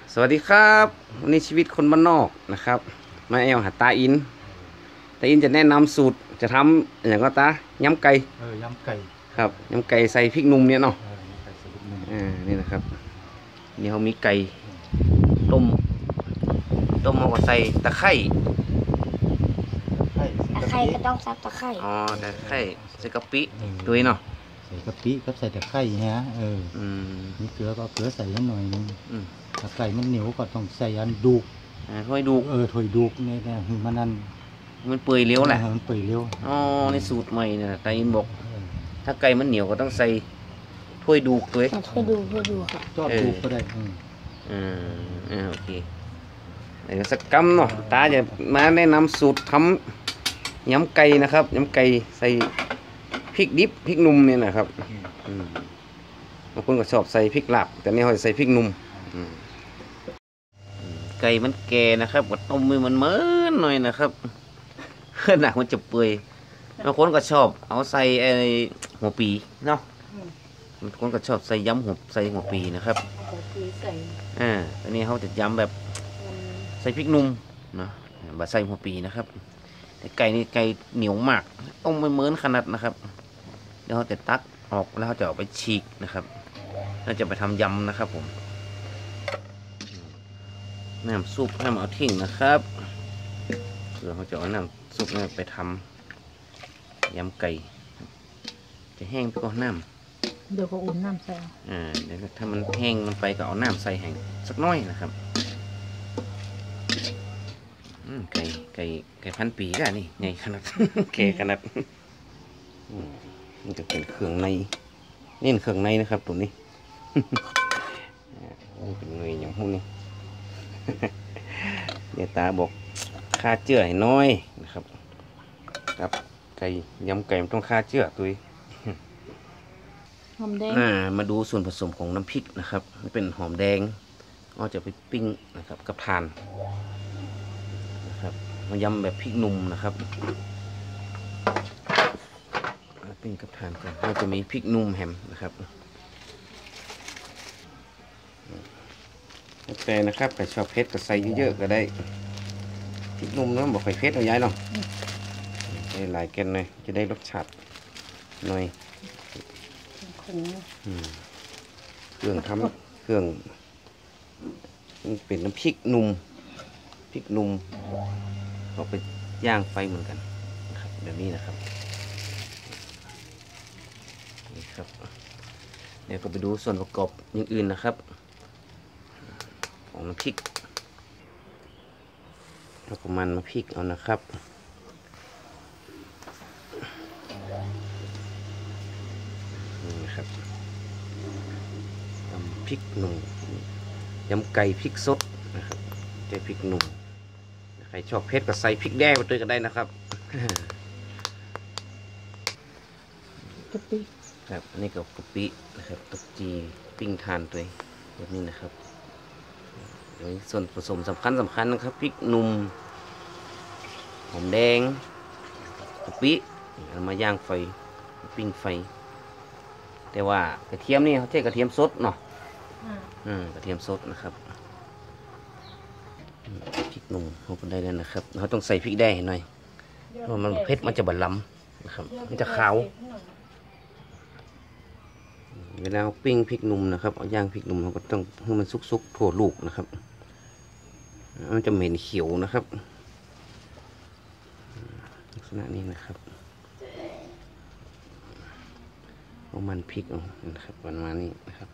สวัสดีครับวันนี้ชีวิตคนบ้านนอกนะครับมาแอลหาตาอินจะแนะนำสูตรจะทำอย่างก็ตายำไก่ยำไก่ครับยำไก่ใส่พริกหนุ่มเนี่ยเนาะยำไก่ใส่พริกหนุ่มนี่นะครับนี่เขามีไก่ต้มเขาก็ใส่ตะไคร้ตะไคร้ตะไคร้ก็ต้องซับตะไคร้อ๋อตะไคร้ใส่กะปิด้วยเนาะใส่กะปิก็ใส่ตะไคร้ฮะมีเกลือก็เกลือใส่หน่อยนึงตะไคร้มันเหนียวก็ต้องใส่อันดูกถ้วยดูถ้วยดูกนี่นะมันนั่นมันเปื่อยเร็วแหละมันเปื่อยเร็วอ๋อในสูตรใหม่เนี่ยตาอินบอกถ้าไก่มันเหนียวก็ต้องใส่ถ้วยดูด้วยช่วยดูค่ะจอดดูก็ได้โอเคเดี๋ยวสักกำเนาะตาจะมาแนะนำสูตรทำยำไก่นะครับยำไก่ใส่พริกดิบพริกหนุ่มเนี่ยนะครับบางคนก็ชอบใส่พริกลาบแต่นี่เขาใส่พริกหนุ่มไก่มันแก่นะครับก็ต้มมือมันเหมือนหน่อยนะครับหนักมันจะเปื่อยบางคนก็ชอบเอาใส่หัวปีเนาะบางคนก็ชอบใส่ยำใส่หัวปีนะครับอันนี้เขาจะยำแบบใส่พริกหนุ่มนะบะใส่หัวปีนะครับแต่ไก่นี่ไก่เหนียวมากต้มไม่เหมือนขนาดนะครับเดี๋ยวเขาจะตักออกแล้วเขาจะเอาไปฉีกนะครับเราจะไปทำยำนะครับผมน้ำซุปให้มาเอาทิ้งนะครับเพื่อเขาจะเอาน้ำซุปไปทำยำไก่จะแห้งไปก่อนน้ำเดี๋ยวก็อุ่นน้ำใส่เดี๋ยวถ้ามันแห้งมันไปก็เอาน้ำใส่แห้งสักน้อยนะครับไก่พันปีได้นี่ใหญ่ขนาด แก่ขนาดมันจะเป็นเครื่องในนี่เครื่องในนะครับตัวนี้ เป็นเงยอย่างพวกนี้ เดี๋ยวตาบอกค่าเจือให้น้อยนะครับครับไก่ยำไก่มันต้องค่าเจือตัวหอมแดงมาดูส่วนผสมของน้ำพริกนะครับมันเป็นหอมแดงเราจะไปปิ้งนะครับกับถ่านนะครับมายำแบบพริกหนุ่มนะครับปิ้งกับถ่านก่อนเราจะมีพริกหนุ่มแฮมนะครับแต่นะครับใครชอบเผ็ดก็ใส่เยอะๆก็ได้พริกหนุ่มเนาะบอกใส่เผ็ดเอาย้ายเนาะใส่หลายแกนหน่อยจะได้รสชาติหน่อยเครื่องทำเครื่องเป็นน้ำพริกหนุ่มเอาไปย่างไฟเหมือนกันนะครับแบบนี้นะครับนี่ครับเดี๋ยวก็ไปดูส่วนประกอบอย่างอื่นนะครับของน้ำพริกเราก็มันมาพริกเอานะครับนี่นะครับทำพริกหนุ่มยำไก่พริกสดนะครับใช้พริกหนุ่มใครชอบเผ็ดก็ใส่พริกแดงไปด้วยก็ได้นะครับกะปิครับอันนี้ก็กะปินะครับตกจีปิ้งทานตัวแบบนี้นะครับเดี๋ยวส่วนผสมสำคัญนะครับพริกหนุ่มหอมแดงกะปิเอามาย่างไฟปิ้งไฟแต่ว่ากระเทียมนี่เขาใช้กระเทียมสดเนาะกระเทียมสดนะครับพริกหนุ่มเขาก็ได้แล้วนะครับเขาต้องใส่พริกแดงหน่อยเพราะมันเผ็ดมันจะบดล้ำนะครับมันจะขาวเวลาปิ้งพริกหนุ่มนะครับเอาย่างพริกหนุ่มเราก็ต้องให้มันสุกๆทั่วลูกนะครับมันจะเหม็นเขียวนะครับลักษณะนี้นะครับเอามันพริกเอานะครับประมาณนี้นะครับ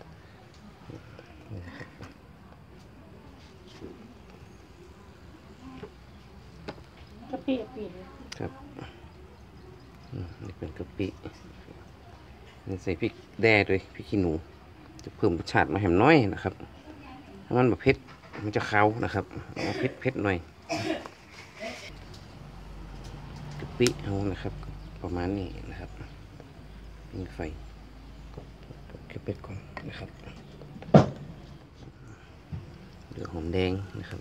กะปิครับนี่เป็นกะปิใส่พริกแดงด้วยพริกขี้หนูจะเพิ่มรสชาติมาแหมน้อยนะครับถ้ามันแบบเผ็ดมันจะขาวนะครับเอาเผ็ดหน่อยกะปิเอานะครับประมาณนี้นะครับปิ้งไฟกระเพ็ดก่อนนะครับเดือดหอมแดงนะครับ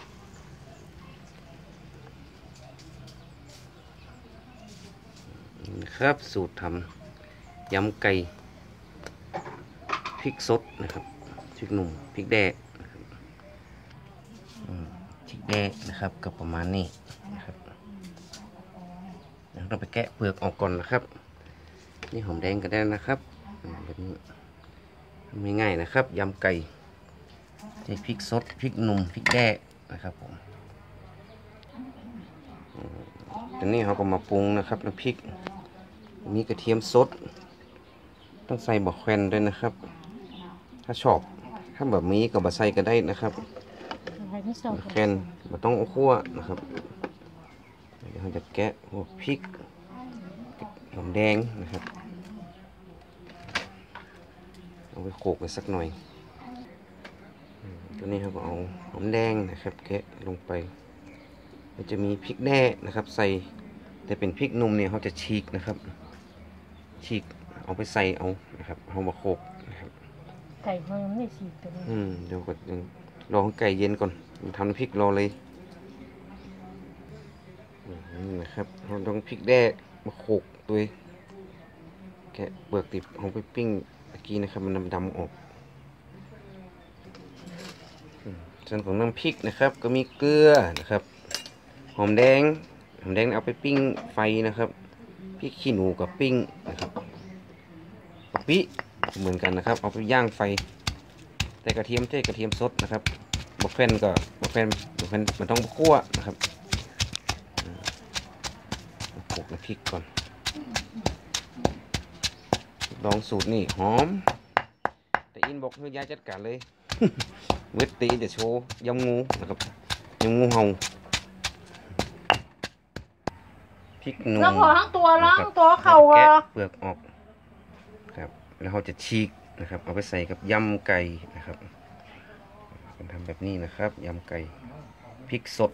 นะครับสูตรทำยำไก่พริกสดนะครับพริกหนุ่มพริกแดงนะครับพริกแดงนะครับก็ประมาณนี้นะครับเราไปแกะเปลือกออกก่อนนะครับนี่หอมแดงก็ได้นะครับแบบนี้ไม่ง่ายนะครับยำไก่ใช้พริกสดพริกหนุ่มพริกแดงนะครับผมตอนนี้เราก็มาปรุงนะครับน้ำพริกมีกระเทียมสดต้องใส่บะแควนด้วยนะครับ ถ้าชอบถ้าแบบนี้ก็บะใส่ก็ได้นะครับบะแควนบะต้องเอาคั่วนะครับเดี๋ยวเราจะแกะหัวพริกหอมแดงนะครับเอาไปโขลกไปสักหน่อยตัวนี้เราก็เอาหอมแดงนะครับแกะลงไปมันจะมีพริกแด้นะครับใส่แต่เป็นพริกหนุ่มเนี่ยเขาจะฉีกนะครับฉีกเอาไปใส่เอานะครับเอามาโขลกนะครับไก่เขายังไม่ได้ฉีกตัวนี้เดี๋ยวก็รอให้ไก่เย็นก่อนทำน้ำพริกรอเลยนี่นะครับเราต้องพริกแด้มาโขลกตัวแกะเปลือกติดเอาไปปิ้งตะกี้นะครับมันดำๆออกส่วนของน้ำพริกนะครับก็มีเกลือนะครับหอมแดงเอาไปปิ้งไฟนะครับพริกขี้หนูกับปิ้งนะครับกะปิเหมือนกันนะครับเอาไปย่างไฟแต่กระเทียมสดนะครับบะแควนมันต้องคั่วนะครับโขลกน้ำพริกก่อนลองสูตรนี่หอมแต่อินบอกให้ยายจัดการเลย เวทตีจะโชว์ยำงูนะครับยำงูเห่าพริกหนุ่มแล้วพอทั้งตัวแล้วทั้งตัวเข่าแกะอ่ะเปลือกออกครับแล้วเราจะฉีกนะครับเอาไปใส่กับยำไก่นะครับทำแบบนี้นะครับยำไก่พริกสด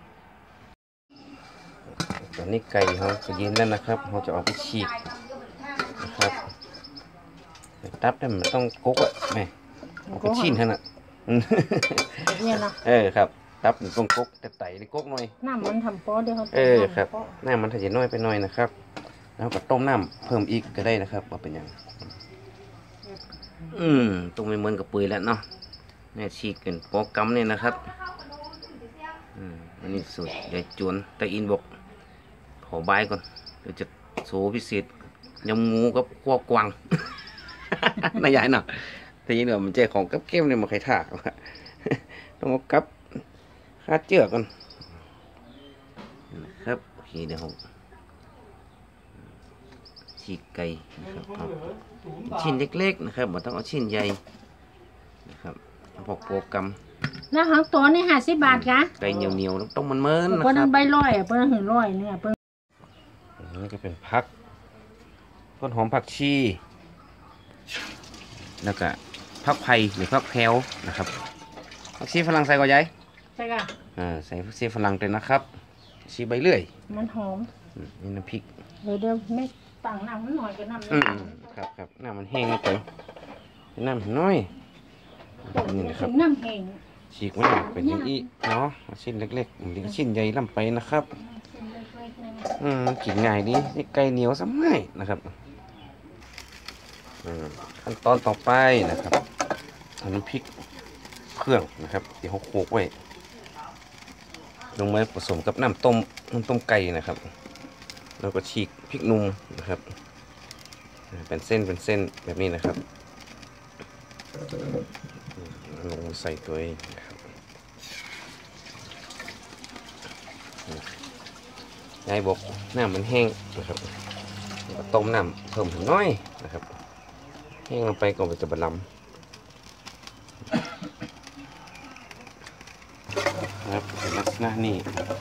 ตอนนี้ไก่เขาจะเย็นแล้วนะครับเราจะเอาไปฉีกนะครับตับแต่มันต้องกุ๊กอ่ะแม่เอาไปชิ้นเท่านั้นเนี่ยนะครับตับหนึ่งต้องกุ๊กแต่ไตในกุ๊กหน่อยน้ำมันทำโป๊ะเดี๋ยวเขาครับน้ำมันถ้าจะน้อยไปหน่อยนะครับแล้วก็ต้มน้ำเพิ่มอีกก็ได้นะครับว่าเป็นอย่างตรงไม่เหมือนกับปืนแล้วเนาะเนี่ยฉีกเป็นโปรแกรมเนี่ยนะครับอันนี้สุดเดี๋ยวจวนแต่อินบอกขอบายก่อนเดี๋ยวจะโชว์พิเศษยำงูกับขั้วกวาง นายใหญ่เนาะแต่ยินว่ามันใจของกับเข้มเนี่ยมาใครถากต้องเอากับคาดเจือกกันนะครับโอเคเดี๋ยวฉีกไก่นะครับชิ้นเล็กๆนะครับไม่ต้องเอาชิ้นใหญ่นะครับพวกโปรแกรมแล้วทั้งตัวนี่50 บาทกะไก่เหนียวๆต้องมันเมินนะเพิ่นครับใบร้อยเพิ่นถึงร้อยเนี่ยเพิ่นนี่ก็เป็นผักต้นหอมผักชีแล้วก็ผักไผ่หรือผักแพรวนะครับผักชีฝรั่งใส่ก่อนยายใช่กะใส่ผักชีฝรั่งเลยนะครับชีใบเลื่อยมันหอมนี่น้ำพริกเดี๋ยวไม่ต่างน้ำมันหน่อยก็น้ำครับน้ำมันแห้งไปน้ำน้อยนี่นะครับน้ำแห้งฉีกไว้เป็นอย่างนี้เนาะชิ้นเล็กๆหรือชิ้นใหญ่ล่ำไปนะครับกินง่ายดีนี่ไก่เหนียวซ้ำง่ายนะครับขั้นตอนต่อไปนะครับเอาน้ำพริกเครื่องนะครับเดี๋ยวเขาโขลกไว้ลงมาผสมกับน้ำต้มไก่นะครับแล้วก็ฉีกพริกหนุ่มนะครับเป็นเส้นแบบนี้นะครับลงใส่ตัวเองนะครับยายบอกน้ำมันแห้งนะครับต้มน้ำเพิ่มถึงน้อยนะครับแห้งลงไปก็จะบะลำนะครับเป็นลักษณะนี้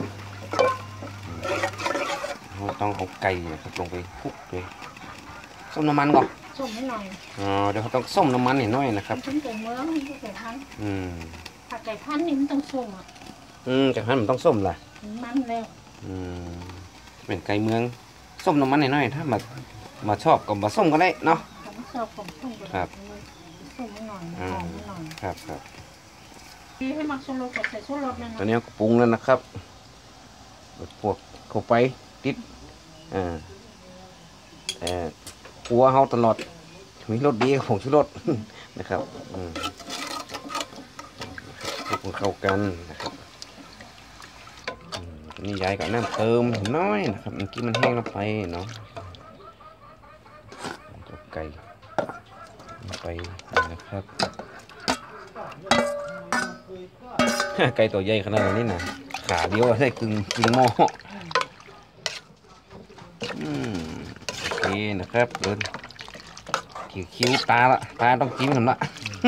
เราต้องเอาไก่นะครับลงไปคลุกเลยส้มน้ำมันก่อนส้มให้หน่อยเดี๋ยวเขาต้องส้มน้ำมันหน่อยนะครับมันเป็นเมืองมันเป็นไก่พันธุ์ผักไก่พันธุ์นี่มันต้องส้มอ่ะจากนั้นมันต้องส้มล่ะมันแล้วเป็นไก่เมืองส้มน้ำมันหน่อยถ้ามาชอบก็มาส้มก็ได้เนาะชอบผมส้มก็ได้ส้มให้หน่อยหอมให้หน่อยครับให้มักส้มรสกับใส่ส้มรสนั่นตอนนี้ก็ปรุงแล้วนะครับพวกเข้าไปติดครัวเฮาตลอดมีรสดีของชูรสนะครับคลุกเข้ากันนะครับนี่ยายก็น้ำเติมน้อยนะครับเมื่อกี้มันแห้งลงไปเนาะไก่ลงไปนะครับ ไก่ตัวใหญ่ขนาดนี้นะขาเดียวได้กึ่งหม้อโอเคนะครับเดินคิ้วตาละตาต้องจิ้มผมละ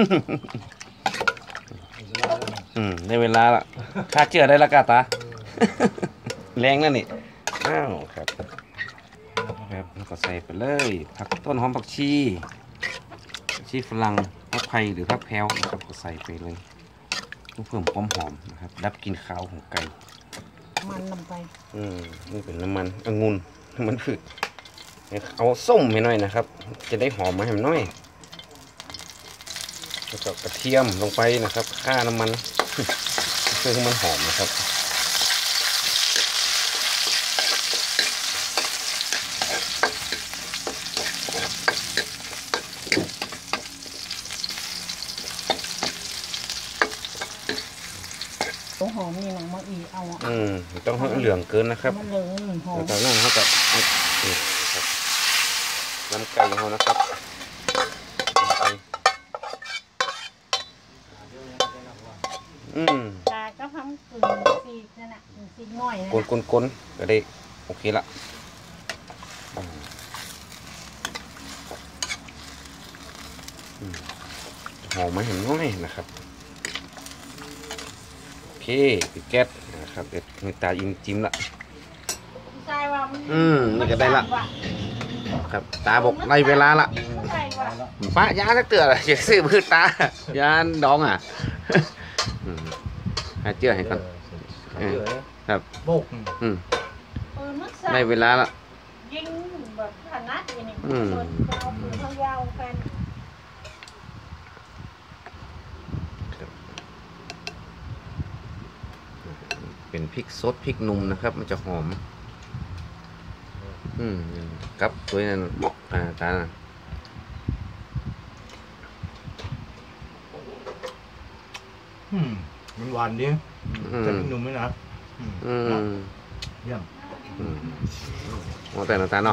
ได้เวลาละคาดเชื่อได้ละกาตา แรงนั่นนี่อ้าวครับแล้วก็ใส่ไปเลยผักต้นหอมผักชีฝรั่งผักไผ่หรือผักแพรวนะครับก็ใส่ไปเลยเพิ่มความหอมนะครับดับกลิ่นคาวของไก่มันลงไปนี่เป็นน้ำมันองุ่นน้ำมันพืชเอาส้มให้หน่อยนะครับ จะได้หอมมาให้มันหน่อยแล้วก็กระเทียมลงไปนะครับฆ่าน้ำมัน เพื่อให้มันหอมนะครับตัวหอมนี่หนังมะอีเอาอ่ะต้องให้เหลืองเกินนะครับมันเหลืองหอมแล้วจากนั้นเขาก็นี่ครับน้ำไก่เขานะครับตาก็ทำกึ่งซีกนั่นน่ะซีกง่อยนะกลก็ได้โอเคละหอมมาเห็นน้อยนะครับโอเคปิดแก๊สนะครับเด็ดมีตาอิ่มจิ้มละใจว่ามันนี่ก็ได้ละครับตาบอกได้เวลาละป้ายาสักเตือนอะไรจะซื้อพืชตายาดองอ่ะให้เจือให้ก่อนครับโบกได้เวลาละยิงแบบขนาดนี้ Ừ. Con dao fan เป็นพริกสดพริกหนุ่มนะครับมันจะหอมกับตัวนั้นตานะมันหวานดิจะนุ่มไหมนะเยี่ยมโอ้แต่น้ำตาลเนาะ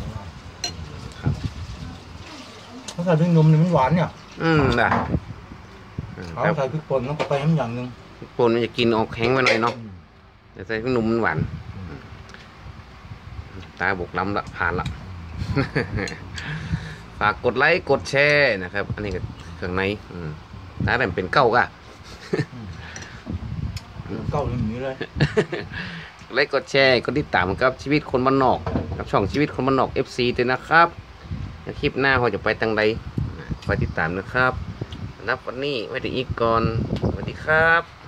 ถ้าใส่พริกหนุ่มนี่มันหวานเนี่ยได้เขาใส่พริกป่นต้องไปทำอย่างหนึ่งพริกป่นมันจะกินออกแข็งไปหน่อยเนาะแต่ใส่พริกหนุ่มมันหวานตาบกล้ำละผ่านละ ฝากกดไลค์กดแชร์นะครับ อันนี้ก็เครื่องในตาแต่เป็นเก้ากะเก้าอย่างนี้เลยไลค์กดแชร์กดติดตามกับชีวิตคนบ้านนอกกับช่องชีวิตคนบ้านนอก FC ด้วยนะครับคลิปหน้าเราจะไปทางใดคอยติดตามนะครับสำหรับวันนี้ไว้ถึงอีกก่อนสวัสดีครับ